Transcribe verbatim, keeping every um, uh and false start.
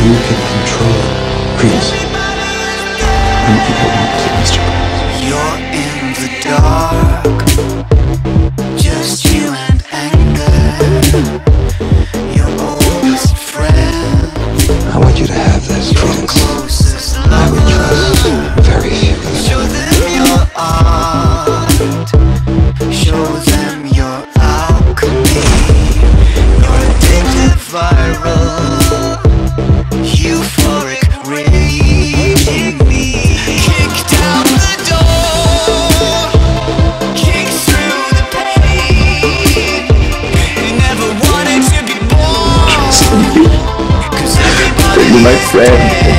You can control Prince. And people want to, Mister Prince. You're in the dark, just you and anger, your oldest friend. I want you to have this, Prince. Closest I would trust very few. Show them your art, show them your alchemy, your addictive viral, euphoric raging me. Kick down the door, kick through the pain. You never wanted to be born, 'cause everybody You're my friend.